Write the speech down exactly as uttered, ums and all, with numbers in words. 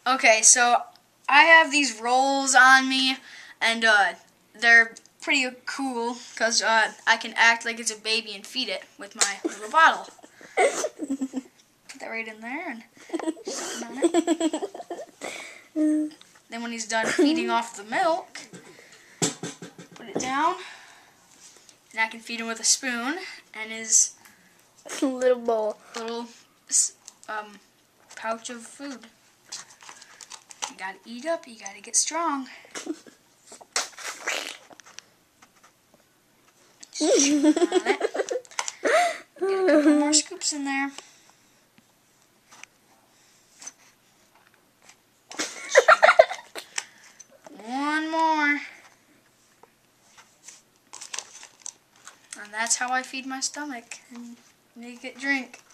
Okay, so I have these rolls on me, and uh, they're pretty cool because uh, I can act like it's a baby and feed it with my little bottle. Put that right in there and suck on it. Then when he's done feeding off the milk, put it down, and I can feed him with a spoon and his little bowl, little um, pouch of food. You gotta eat up, you gotta get strong. Chew on it. Get a couple more scoops in there. One more. And that's how I feed my stomach and make it drink.